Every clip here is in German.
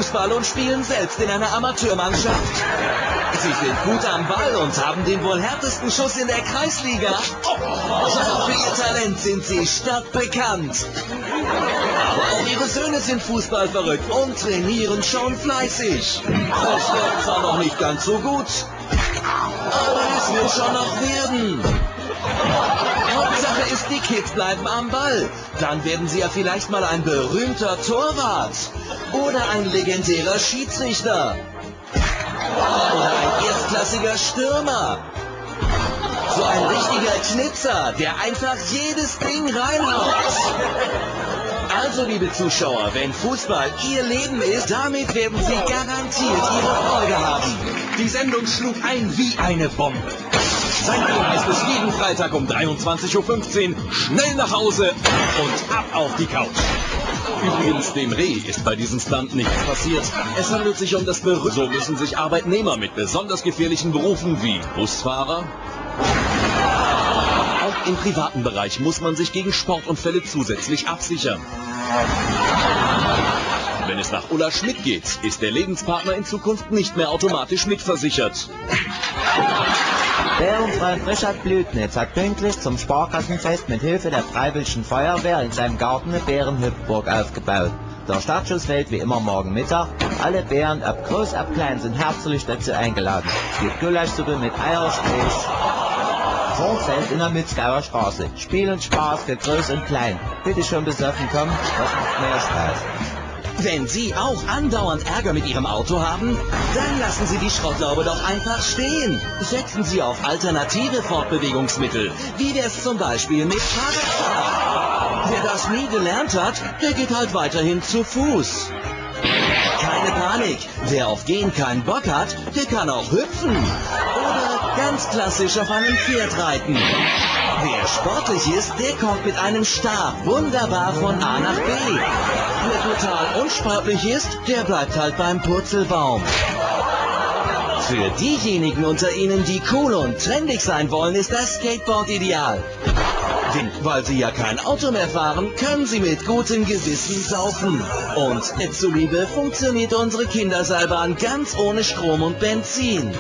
Fußball und spielen selbst in einer Amateurmannschaft. Sie sind gut am Ball und haben den wohl härtesten Schuss in der Kreisliga. Ja, für ihr Talent sind sie stadtbekannt. Aber auch ihre Söhne sind fußballverrückt und trainieren schon fleißig. Es läuft zwar noch nicht ganz so gut, aber es wird schon noch werden. Hauptsache ist, die Kids bleiben am Ball. Dann werden sie ja vielleicht mal ein berühmter Torwart. Oder ein legendärer Schiedsrichter. Oder ein erstklassiger Stürmer. So ein richtiger Knipser, der einfach jedes Ding reinhaut. Also, liebe Zuschauer, wenn Fußball Ihr Leben ist, damit werden Sie garantiert Ihre Freude haben. Die Sendung schlug ein wie eine Bombe. Seitdem heißt es jeden Freitag um 23:15 Uhr schnell nach Hause und ab auf die Couch. Übrigens, dem Reh ist bei diesem Stunt nichts passiert. Es handelt sich um das Berühmte. So müssen sich Arbeitnehmer mit besonders gefährlichen Berufen wie Busfahrer. Auch im privaten Bereich muss man sich gegen Sportunfälle zusätzlich absichern. Wenn es nach Ulla Schmidt geht, ist der Lebenspartner in Zukunft nicht mehr automatisch mitversichert. Bärenfreund Richard Blütnitz hat pünktlich zum Sparkassenfest mit Hilfe der Freiwilligen Feuerwehr in seinem Garten eine Bärenhüpfburg aufgebaut. Der Startschuss fällt wie immer morgen Mittag. Alle Bären, ob groß, ob klein, sind herzlich dazu eingeladen. Es gibt Gulaschsuppe mit Eierstich. Vorfeld in der Mützgauer Straße. Spiel und Spaß für Groß und Klein. Bitte schon besoffen kommen, das macht mehr Spaß. Wenn Sie auch andauernd Ärger mit Ihrem Auto haben, dann lassen Sie die Schrottlaube doch einfach stehen. Setzen Sie auf alternative Fortbewegungsmittel, wie das zum Beispiel mit Fahrradfahren. Wer das nie gelernt hat, der geht halt weiterhin zu Fuß. Keine Panik, wer auf Gehen keinen Bock hat, der kann auch hüpfen. Oder ganz klassisch auf einem Pferd reiten. Wer sportlich ist, der kommt mit einem Stab wunderbar von A nach B. Wer total unsportlich ist, der bleibt halt beim Purzelbaum. Für diejenigen unter Ihnen, die cool und trendig sein wollen, ist das Skateboard ideal. Denn weil Sie ja kein Auto mehr fahren, können Sie mit gutem Gewissen saufen. Und zuliebe funktioniert unsere Kinderseilbahn ganz ohne Strom und Benzin.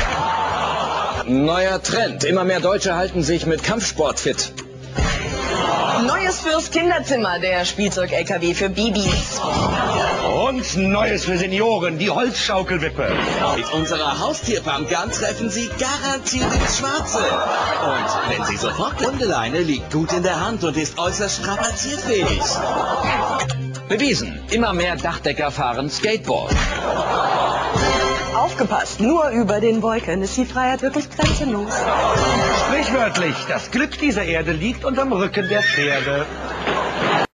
Neuer Trend. Immer mehr Deutsche halten sich mit Kampfsport fit. Neues fürs Kinderzimmer, der Spielzeug-LKW für Babys. Und Neues für Senioren, die Holzschaukelwippe. Mit unserer Haustierpumpgun treffen Sie garantiert ins Schwarze. Und wenn Sie sofort Hundeleine liegt gut in der Hand und ist äußerst strapazierfähig. Bewiesen. Immer mehr Dachdecker fahren Skateboard. Aufgepasst, nur über den Wolken ist die Freiheit wirklich grenzenlos. Sprichwörtlich, das Glück dieser Erde liegt unterm Rücken der Pferde.